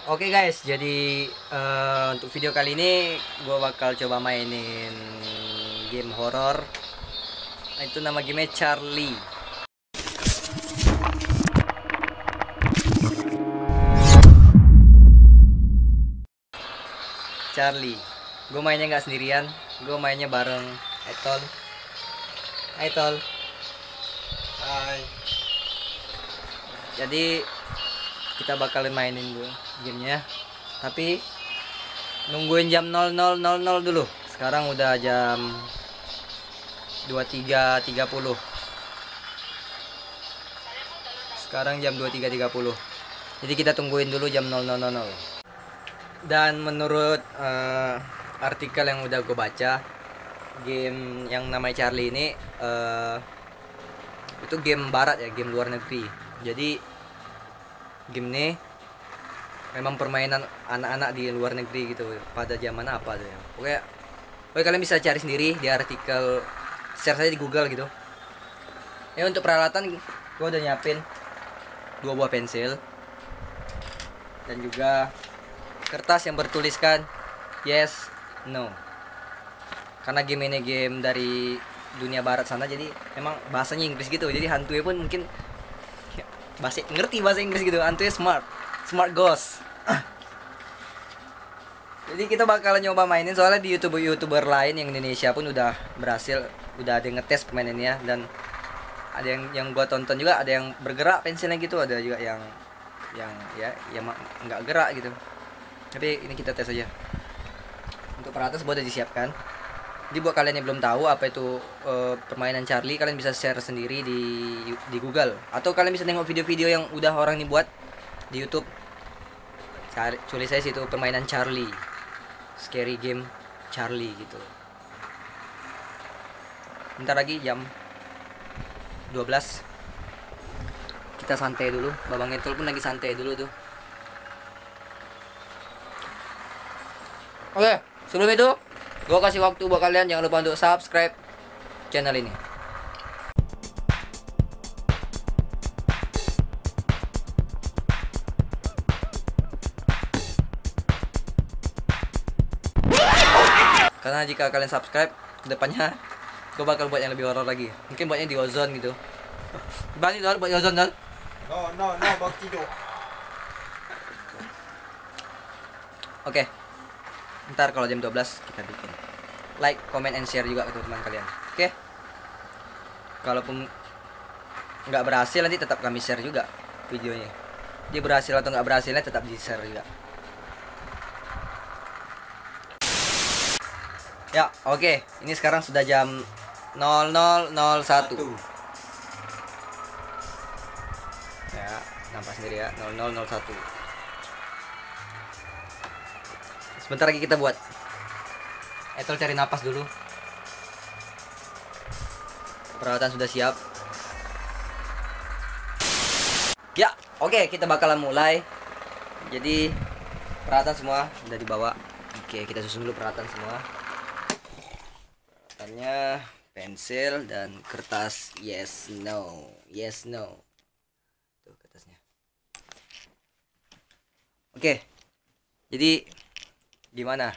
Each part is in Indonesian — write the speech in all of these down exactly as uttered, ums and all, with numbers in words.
Oke guys, jadi eh, untuk video kali ini gue bakal coba mainin game horor. Itu nama gamenya Charlie. Charlie. Gue mainnya nggak sendirian, gue mainnya bareng Etol. Hai Tol. Hai. Jadi kita bakalan mainin gue gamenya, tapi nungguin jam nol nol nol nol dulu. Sekarang udah jam dua puluh tiga tiga puluh. Sekarang jam dua puluh tiga tiga puluh. Jadi kita tungguin dulu jam nol nol nol nol. Dan menurut uh, artikel yang udah gue baca, game yang namanya Charlie ini uh, itu game barat ya, game luar negeri. Jadi game ini memang permainan anak-anak di luar negeri gitu, pada zaman apa tuh ya. Oke, oke kalian bisa cari sendiri di artikel, share saja di Google gitu. Ya untuk peralatan gue udah nyiapin dua buah pensil dan juga kertas yang bertuliskan yes, no. Karena game ini game dari dunia barat sana, jadi memang bahasanya Inggris gitu. Jadi hantunya pun mungkin bahasa ngerti bahasa Inggris gitu. Hantunya smart, smart ghost. Jadi kita bakalan nyoba mainin, soalnya di youtuber-youtuber lain yang Indonesia pun udah berhasil, udah ada yang ngetes permainannya, dan ada yang yang gua tonton juga, ada yang bergerak pensilnya gitu, ada juga yang yang ya yang nggak gerak gitu. Tapi ini kita tes aja. Untuk peralatan semua udah disiapkan. Jadi buat kalian yang belum tahu apa itu uh, permainan Charlie, kalian bisa share sendiri di di Google, atau kalian bisa tengok video-video yang udah orang ini buat di YouTube. Cari, tulis saya situ permainan Charlie, scary game Charlie gitu. Bentar lagi jam dua belas. Kita santai dulu. Babang Etol pun lagi santai dulu tuh. Oke, sebelum itu gue kasih waktu buat kalian, jangan lupa untuk subscribe channel ini. Karena jika kalian subscribe, kedepannya gue bakal buat yang lebih horor lagi. Mungkin buatnya di Ozone gitu. Balik dong buat Ozone dong. No, no, no, bang tidur. Oke. Ntar kalau jam dua belas kita bikin. Like, comment, and share juga ke teman kalian. Oke. Kalaupun nggak berhasil, nanti tetap kami share juga videonya. Dia berhasil atau nggak berhasilnya tetap di share juga. Ya, oke. Okay. Ini sekarang sudah jam nol nol nol satu. Ya, nampak sendiri ya, nol nol nol satu. Sebentar lagi kita buat. Etol cari napas dulu. Peralatan sudah siap. Ya, oke, okay, kita bakalan mulai. Jadi peralatan semua sudah dibawa. Oke, kita susun dulu peralatan semua. Peralatannya pensil dan kertas yes no, yes no. Tuh kertasnya. Oke. Jadi gimana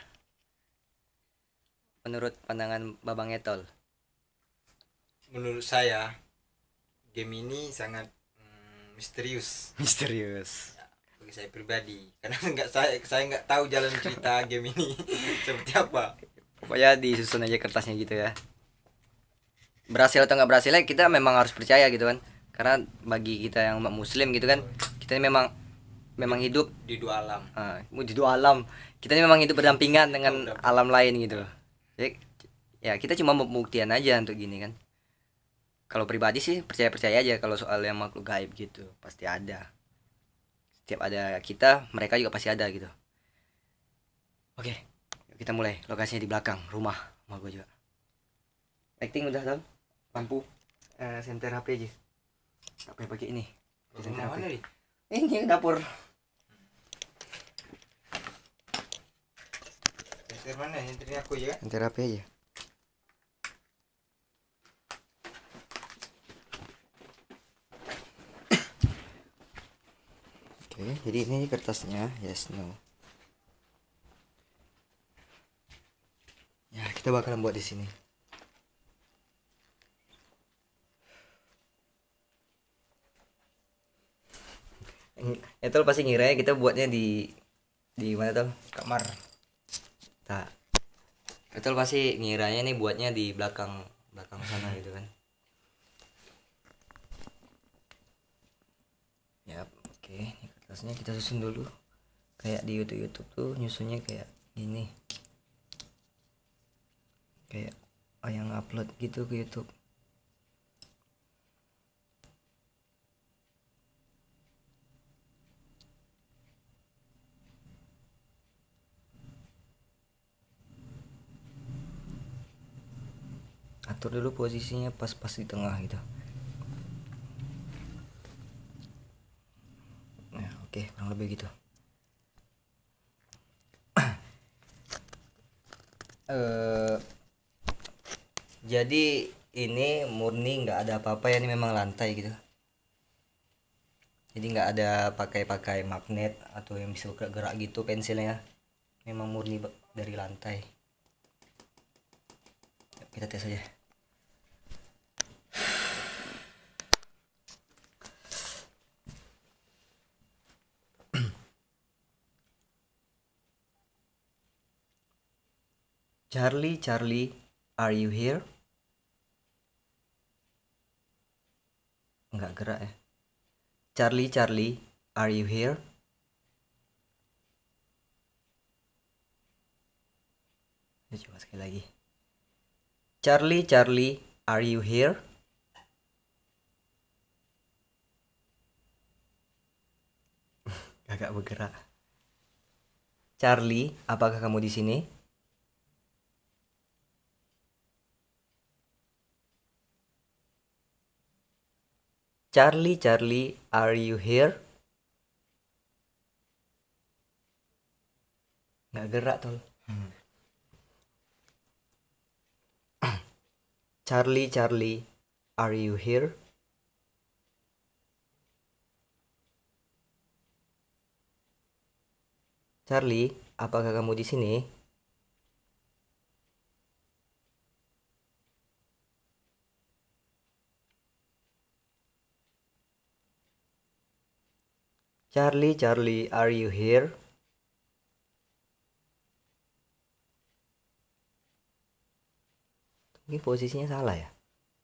menurut pandangan Babang Etol? Menurut saya game ini sangat mm, misterius. Misterius. Ya, bagi saya pribadi, karena nggak saya saya nggak tahu jalan cerita game ini seperti apa. Pokoknya disusun aja kertasnya gitu ya. Berhasil atau nggak berhasilnya kita memang harus percaya gitu kan. Karena bagi kita yang umat muslim gitu kan, kita ini memang memang hidup di dua alam. uh, di dua alam. Kita ini memang hidup berdampingan dengan alam lain gitu. Jadi ya kita cuma pembuktian aja untuk gini kan. Kalau pribadi sih percaya-percaya aja kalau soal yang makhluk gaib gitu, pasti ada. Setiap ada kita, mereka juga pasti ada gitu. Oke, kita mulai. Lokasinya di belakang rumah, rumah gue juga. Lighting udah dong, lampu, eh, senter H P aja. Apa yang pakai ini? Senter H P. Mana nih? Ini dapur. Senter mana? Senternya aku ya. Senter H P aja. Oke, jadi ini kertasnya, yes no. Ya, kita bakalan buat di sini. Itu pasti ngira kita buatnya di di mana tuh? Kamar. Tak. Itu pasti ngiranya nih buatnya di belakang belakang sana gitu kan. Ya, oke, ini kertasnya kita susun dulu. Kayak di YouTube YouTube tuh nyusunnya kayak ini. Kayak oh, yang upload gitu ke YouTube. Atur dulu posisinya pas-pas di tengah gitu. Nah, oke, kurang lebih gitu. eh jadi ini murni nggak ada apa-apa ya, ini memang lantai gitu. Jadi nggak ada pakai-pakai magnet atau yang bisa gerak gitu pensilnya. Memang murni dari lantai. Yuk, kita tes aja. Charlie, Charlie, are you here? Nggak gerak ya. Charlie, Charlie, are you here? Ya, coba sekali lagi. Charlie, Charlie, are you here? Agak bergerak. Charlie, apakah kamu di sini? Charlie, Charlie, are you here? Nggak gerak tol. Hmm. Charlie, Charlie, are you here? Charlie, apakah kamu di sini? Charlie, Charlie, are you here? Mungkin posisinya salah ya.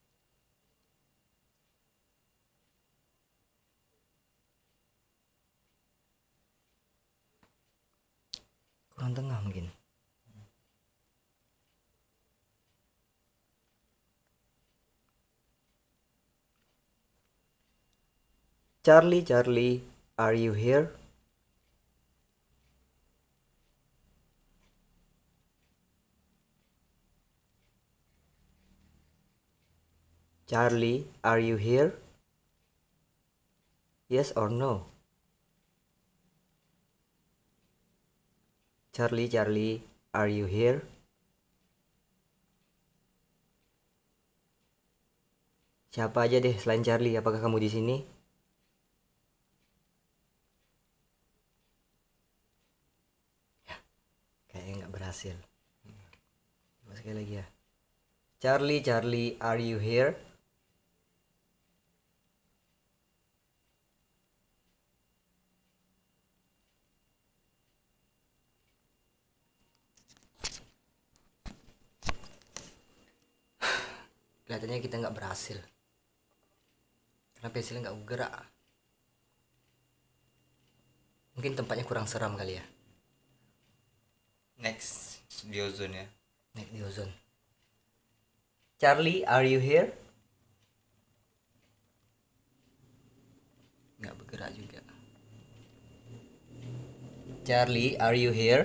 Kurang tengah mungkin. Charlie, Charlie, are you here? Charlie, are you here? Yes or no? Charlie, Charlie, are you here? Siapa aja deh selain Charlie, apakah kamu di sini? Ya, kayaknya nggak berhasil. Coba sekali lagi ya. Charlie, Charlie, are you here? Kelihatannya kita nggak berhasil. Karena pensilnya nggak bergerak. Mungkin tempatnya kurang seram kali ya. Next di ozone ya. Naik di ozone. Charlie, are you here? Nggak bergerak juga. Charlie, are you here?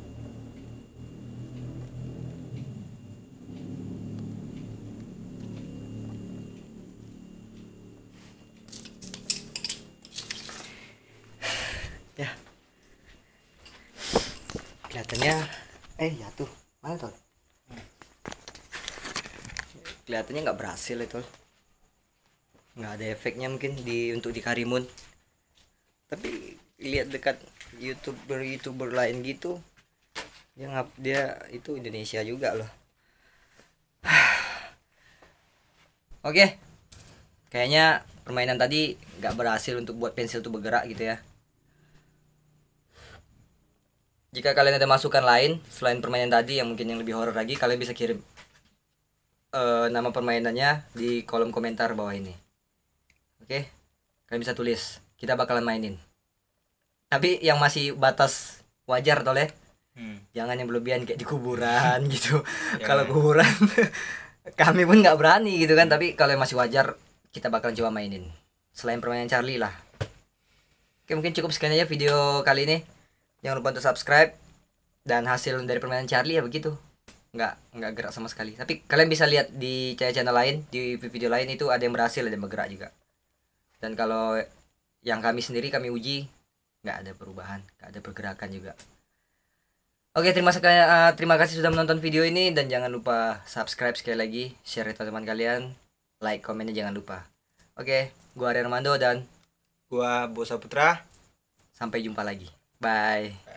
Ya. Kelihatannya eh jatuh. Mana tuh? Kelihatannya nggak berhasil itu. Nggak ada efeknya mungkin di untuk di Karimun. Tapi lihat dekat youtuber youtuber lain gitu, dia ngap dia itu Indonesia juga loh. Oke, kayaknya permainan tadi nggak berhasil untuk buat pensil tuh bergerak gitu ya. Jika kalian ada masukan lain selain permainan tadi yang mungkin yang lebih horor lagi, kalian bisa kirim uh, nama permainannya di kolom komentar bawah ini. Oke, kalian bisa tulis, kita bakalan mainin. Tapi yang masih batas wajar toleh, hmm. jangan yang berlebihan kayak di kuburan gitu. Kalau kuburan kami pun nggak berani gitu kan. Tapi kalau yang masih wajar, kita bakalan coba mainin. Selain permainan Charlie lah. Oke, mungkin cukup sekian aja video kali ini. Jangan lupa untuk subscribe. Dan hasil dari permainan Charlie ya begitu, nggak nggak gerak sama sekali. Tapi kalian bisa lihat di channel-channel lain, di video lain itu ada yang berhasil, ada yang bergerak juga. Dan kalau yang kami sendiri kami uji, nggak ada perubahan, nggak ada pergerakan juga. Oke, terima kasih uh, terima kasih sudah menonton video ini, dan jangan lupa subscribe sekali lagi, share ke teman-teman kalian, like, komennya jangan lupa. Oke, gua Arya Armando dan gua Bosa Putra. Sampai jumpa lagi. Bye.